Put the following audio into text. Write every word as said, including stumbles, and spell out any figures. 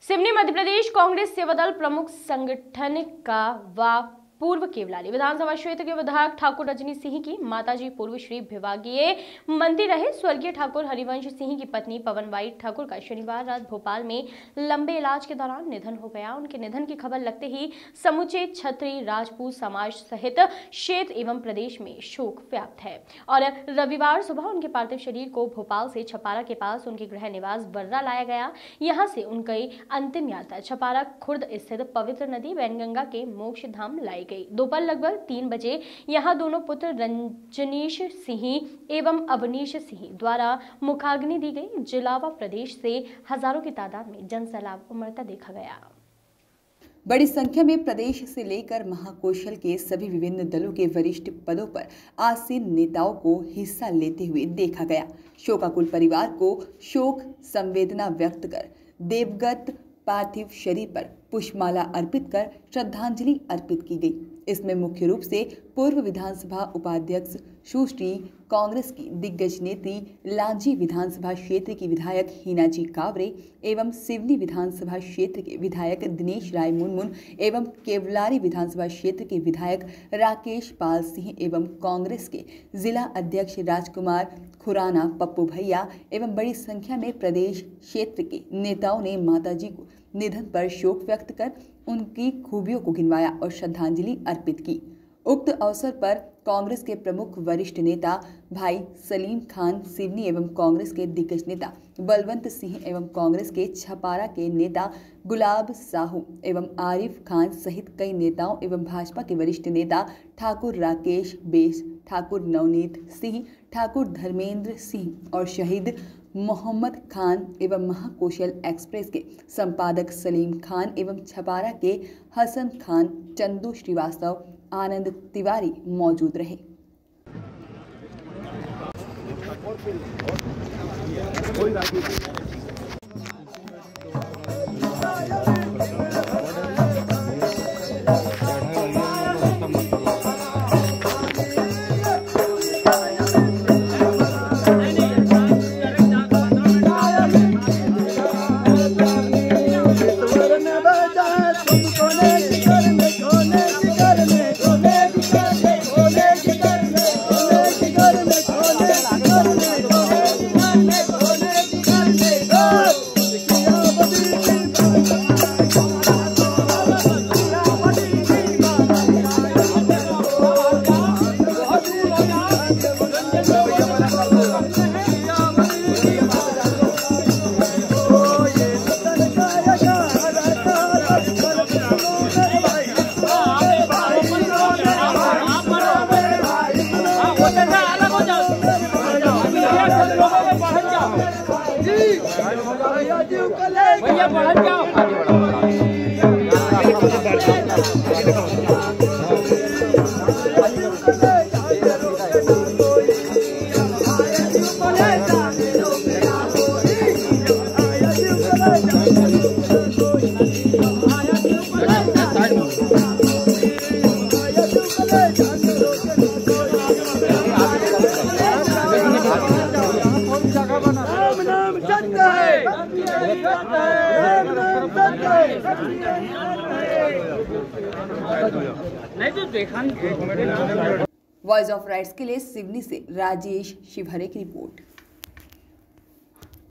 सिवनी मध्य प्रदेश कांग्रेस सेवादल प्रमुख संगठन का व पूर्व केवलाली विधानसभा क्षेत्र के विधायक ठाकुर रजनी सिंह की माताजी पूर्व श्री विभागीय मंत्री रहे स्वर्गीय ठाकुर हरिवंश सिंह की पत्नी पवनबाई ठाकुर का शनिवार रात भोपाल में लंबे इलाज के दौरान निधन हो गया। उनके निधन की खबर लगते ही समूचे क्षत्रिय राजपूत समाज सहित क्षेत्र एवं प्रदेश में शोक व्याप्त है और रविवार सुबह उनके पार्थिव शरीर को भोपाल से छपारा के पास उनके गृह निवास बर्रा लाया गया। यहाँ से उनकी अंतिम यात्रा छपारा खुर्द स्थित पवित्र नदी वैनगंगा के मोक्ष धाम लाई गई। दोपहर लगभग तीन बजे यहाँ दोनों पुत्र रंजनीश सिंह एवं अवनीश सिंह द्वारा मुखाग्नि दी गई। जिला व प्रदेश से हजारों की तादाद में जनसैलाब उमड़ता देखा गया। बड़ी संख्या में प्रदेश से लेकर महाकौशल के सभी विभिन्न दलों के वरिष्ठ पदों पर आसीन नेताओं को हिस्सा लेते हुए देखा गया। शोकाकुल परिवार को शोक संवेदना व्यक्त कर देवगत पार्थिव शरीर पर पुष्पमाला अर्पित कर श्रद्धांजलि अर्पित की गई। इसमें मुख्य रूप से पूर्व विधानसभा उपाध्यक्ष सुश्री कांग्रेस की दिग्गज नेत्री लांजी विधानसभा क्षेत्र की विधायक हीनाजी कावरे एवं सिवनी विधानसभा क्षेत्र के विधायक दिनेश राय मुनमुन एवं केवलारी विधानसभा क्षेत्र के विधायक राकेश पाल सिंह एवं कांग्रेस के जिला अध्यक्ष राजकुमार खुराना पप्पू भैया एवं बड़ी संख्या में प्रदेश क्षेत्र के नेताओं ने माताजी को निधन पर शोक व्यक्त कर उनकी खूबियों को गिनवाया और श्रद्धांजलि अर्पित की। उक्त अवसर पर कांग्रेस के प्रमुख वरिष्ठ नेता भाई सलीम खान सिवनी एवं कांग्रेस के दिग्गज नेता बलवंत सिंह एवं कांग्रेस के छपारा के नेता गुलाब साहू एवं आरिफ खान सहित कई नेताओं एवं भाजपा के वरिष्ठ नेता ठाकुर राकेश बेस, ठाकुर नवनीत सिंह, ठाकुर धर्मेंद्र सिंह और शहीद मोहम्मद खान एवं महाकौशल एक्सप्रेस के संपादक सलीम खान एवं छपारा के हसन खान, चंदू श्रीवास्तव, आनंद तिवारी मौजूद रहे। भैया बढ़ जाओ नहीं तो देखा नहीं। वॉइस ऑफ राइट्स के लिए सिवनी से राजेश शिवहरे की रिपोर्ट।